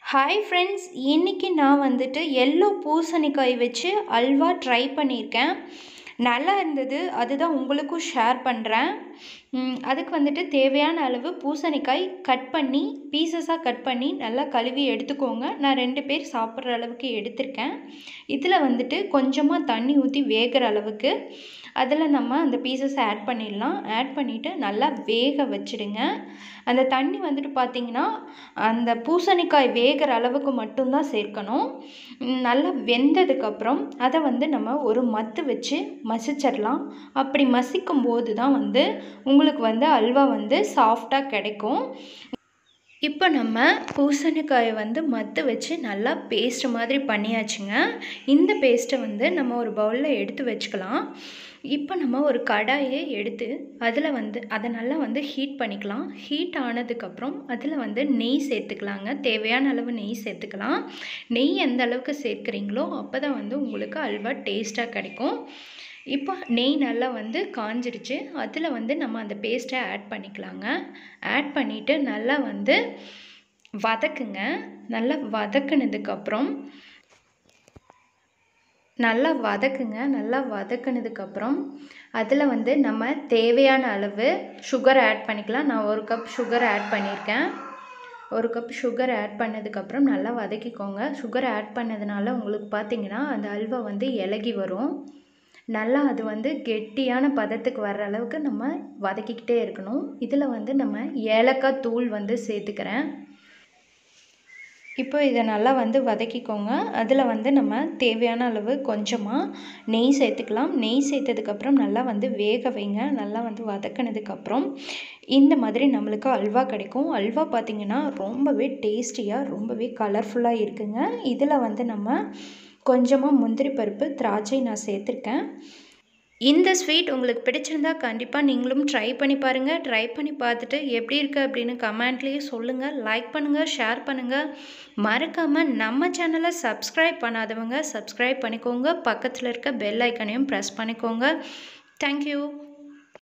Hi friends, இன்றைக்கி நான் வந்துட்டு எல்லோ பூசணிக்காய் வச்சு அல்வா ட்ரை பண்ணியிருக்கேன். நல்லா இருந்தது, அதுதான் உங்களுக்கும் ஷேர் பண்ணுறேன். அதுக்கு வந்துட்டு தேவையான அளவு பூசணிக்காய் கட் பண்ணி பீசஸாக கட் பண்ணி நல்லா கழுவி எடுத்துக்கோங்க. நான் 2 பேர் சாப்பிட்ற அளவுக்கு எடுத்திருக்கேன். இதில் வந்துட்டு கொஞ்சமாக தண்ணி ஊற்றி வேகிற அளவுக்கு அதில் நம்ம அந்த பீசஸை ஆட் பண்ணிடலாம். ஆட் பண்ணிவிட்டு நல்லா வேக வச்சுடுங்க. அந்த தண்ணி வந்துட்டு பார்த்திங்கன்னா அந்த பூசணிக்காய் வேகிற அளவுக்கு மட்டும்தான் சேர்க்கணும். நல்லா வெந்ததுக்கப்புறம் அதை வந்து நம்ம ஒரு மத்து வச்சு மசிச்சிடலாம். அப்படி மசிக்கும் போது தான் வந்து உங்களுக்கு வந்து அல்வா வந்து சாஃப்டாக கிடைக்கும். இப்போ நம்ம பூசணிக்காயை வந்து மத்து வச்சு நல்லா பேஸ்ட் மாதிரி பண்ணியாச்சுங்க. இந்த பேஸ்ட்டை வந்து நம்ம ஒரு பவுலில் எடுத்து வச்சுக்கலாம். இப்போ நம்ம ஒரு கடாயை எடுத்து அதில் வந்து அதை நல்லா வந்து ஹீட் பண்ணிக்கலாம். ஹீட் ஆனதுக்கப்புறம் அதில் வந்து நெய் சேர்த்துக்கலாங்க. தேவையான அளவு நெய் சேர்த்துக்கலாம். நெய் எந்த அளவுக்கு சேர்க்குறீங்களோ அப்போ தான் வந்து உங்களுக்கு அல்வா டேஸ்ட்டாக கிடைக்கும். இப்போ நெய் நல்லா வந்து காஞ்சிடுச்சு. அதில் வந்து நம்ம அந்த பேஸ்ட்டை ஆட் பண்ணிக்கலாங்க. ஆட் பண்ணிவிட்டு நல்லா வந்து வதக்குங்க. நல்லா வதக்குனதுக்கப்புறம் நல்லா வதக்குனதுக்கப்புறம் அதில் வந்து நம்ம தேவையான அளவு சுகர் ஆட் பண்ணிக்கலாம். நான் 1 கப் சுகர் ஆட் பண்ணியிருக்கேன். 1 கப் சுகர் ஆட் பண்ணதுக்கப்புறம் நல்லா வதக்கிக்கோங்க. சுகர் ஆட் பண்ணதுனால உங்களுக்கு பார்த்திங்கன்னா அந்த அல்வா வந்து இலகி வரும். நல்லா அது வந்து கெட்டியான பதத்துக்கு வர்ற அளவுக்கு நம்ம வதக்கிக்கிட்டே இருக்கணும். இதில் வந்து நம்ம ஏலக்காய் தூள் வந்து சேர்த்துக்கிறேன். இப்போ இதை நல்லா வந்து வதக்கிக்கோங்க. அதில் வந்து நம்ம தேவையான அளவு கொஞ்சமாக நெய் சேர்த்துக்கலாம். நெய் சேர்த்ததுக்கப்புறம் நல்லா வந்து வேக வைங்க. நல்லா வந்து வதக்கினதுக்கப்புறம் இந்த மாதிரி நம்மளுக்கு அல்வா கிடைக்கும். அல்வா பார்த்திங்கன்னா ரொம்பவே டேஸ்டியாக ரொம்பவே கலர்ஃபுல்லாக இருக்குங்க. இதில் வந்து நம்ம கொஞ்சமாக முந்திரி பருப்பு, திராட்சை நான் சேர்த்துருக்கேன். இந்த ஸ்வீட் உங்களுக்கு பிடிச்சிருந்தா கண்டிப்பாக நீங்களும் ட்ரை பண்ணி பாருங்கள். ட்ரை பண்ணி பார்த்துட்டு எப்படி இருக்குது அப்படின்னு கமெண்ட்லேயே சொல்லுங்கள். லைக் பண்ணுங்கள், ஷேர் பண்ணுங்கள். மறக்காமல் நம்ம சேனலை சப்ஸ்கிரைப் பண்ணாதவங்க சப்ஸ்கிரைப் பண்ணிக்கோங்க. பக்கத்தில் இருக்க பெல் ஐக்கனையும் ப்ரெஸ் பண்ணிக்கோங்க. தேங்க்யூ.